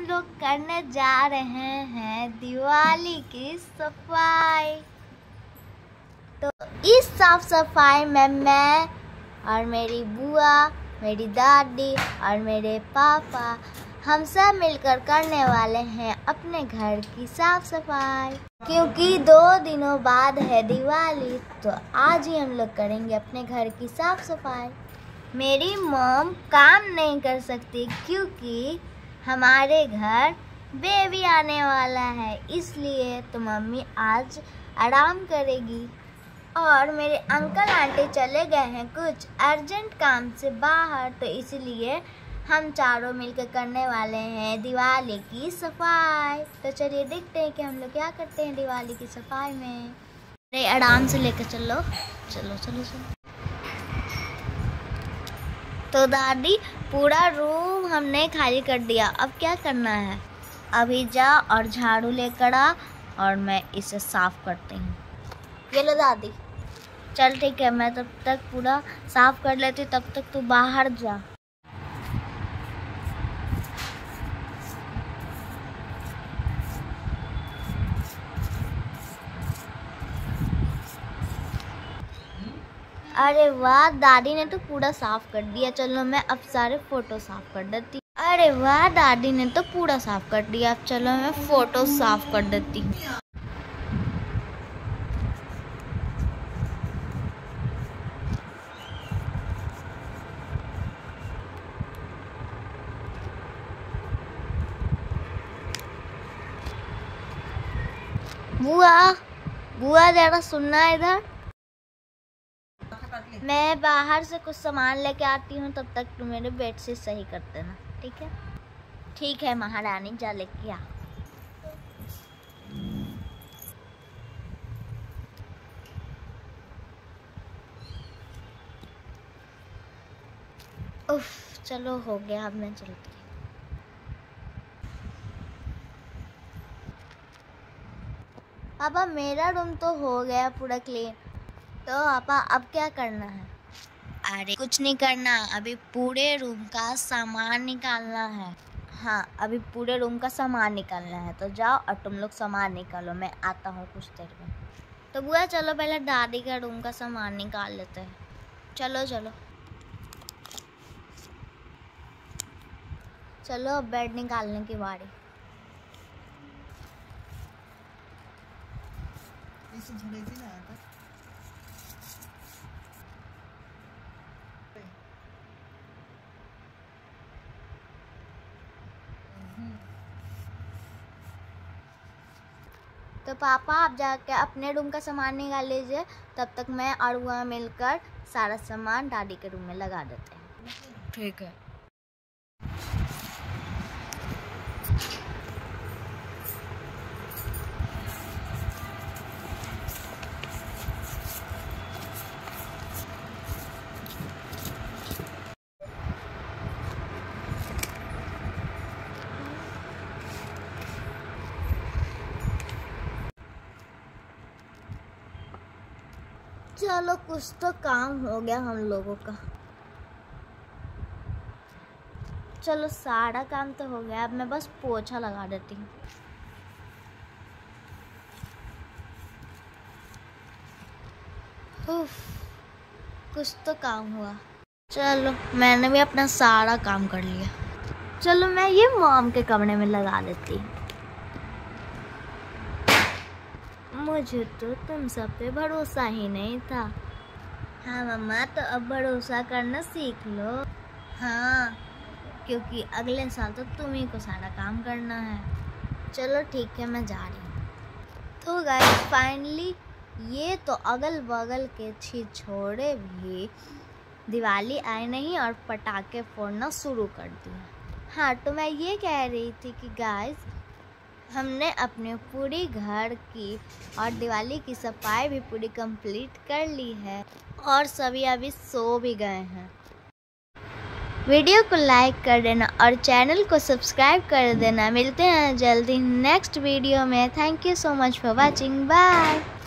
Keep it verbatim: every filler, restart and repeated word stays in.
लोग करने जा रहे हैं दिवाली की सफाई। तो इस साफ सफाई में मैं और मेरी बुआ, मेरी दादी और मेरे पापा हम सब मिलकर करने वाले हैं अपने घर की साफ सफाई। क्योंकि दो दिनों बाद है दिवाली, तो आज ही हम लोग करेंगे अपने घर की साफ सफाई। मेरी मॉम काम नहीं कर सकती क्योंकि हमारे घर बेबी आने वाला है, इसलिए तो मम्मी आज आराम करेगी। और मेरे अंकल आंटी चले गए हैं कुछ अर्जेंट काम से बाहर, तो इसलिए हम चारों मिलकर करने वाले हैं दिवाली की सफाई। तो चलिए देखते हैं कि हम लोग क्या करते हैं दिवाली की सफाई में। अरे आराम से लेकर चलो चलो चलो चलो। तो दादी पूरा रूम हमने खाली कर दिया, अब क्या करना है? अभी जा और झाड़ू लेकर आ और मैं इसे साफ करती हूँ। ये लो दादी। चल ठीक है, मैं तब तक पूरा साफ कर लेती, तब तक तू बाहर जा। अरे वाह, दादी ने तो पूरा साफ कर दिया। चलो मैं अब सारे फोटो साफ कर देती। अरे वाह, दादी ने तो पूरा साफ कर दिया। अब चलो मैं फोटो साफ कर देती हूँ। बुआ बुआ जरा सुनना इधर। मैं बाहर से कुछ सामान लेके आती हूँ, तब तक तुम मेरे बेडशीट सही कर देना, ठीक है? ठीक है महारानी, जा लेके आ। उफ, चलो हो गया, अब मैं चलती हूँ। पापा मेरा रूम तो हो गया पूरा क्लीन, तो पापा अब क्या करना है? अरे कुछ नहीं करना, अभी पूरे रूम का सामान निकालना है। हाँ, अभी पूरे रूम का सामान निकालना है, तो जाओ और तुम लोग सामान निकालो, मैं आता हूँ कुछ देर में। तो बुआ चलो पहले दादी का रूम का सामान निकाल लेते हैं। चलो चलो चलो, अब बेड निकालने की बारी। तो पापा आप जाके अपने रूम का सामान निकाल लीजिए, तब तक मैं और वह मिलकर सारा सामान दादी के रूम में लगा देते हैं। ठीक है। चलो कुछ तो काम हो गया हम लोगों का। चलो सारा काम तो हो गया, अब मैं बस पोछा लगा देती हूँ। उफ, कुछ तो काम हुआ। चलो मैंने भी अपना सारा काम कर लिया। चलो मैं ये मॉम के कमरे में लगा देती हूँ। मुझे तो तुम सब पे भरोसा ही नहीं था। हाँ मम्मा, तो अब भरोसा करना सीख लो। हाँ, क्योंकि अगले साल तो तुम ही को सारा काम करना है। चलो ठीक है, मैं जा रही हूँ। तो गाइस फाइनली ये तो अगल बगल के छिछोरे भी दिवाली आए नहीं और पटाखे फोड़ना शुरू कर दिया। हाँ, तो मैं ये कह रही थी कि गाइस हमने अपने पूरी घर की और दिवाली की सफाई भी पूरी कंप्लीट कर ली है और सभी अभी सो भी गए हैं। वीडियो को लाइक कर देना और चैनल को सब्सक्राइब कर देना। मिलते हैं जल्दी नेक्स्ट वीडियो में। Thank you so much for watching. Bye.